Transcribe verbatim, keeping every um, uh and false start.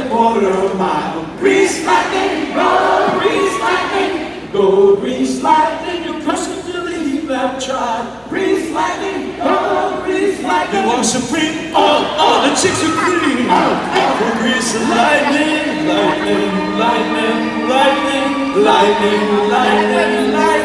quarter mile. Grease lightning, go, grease lightning, go, grease lightning. You positively have tried. Grease lightning, go, grease lightning. You are supreme, all, all the chicks are green. Oh, grease lightning, lightning, lightning, lightning, lightning, lightning, lightning.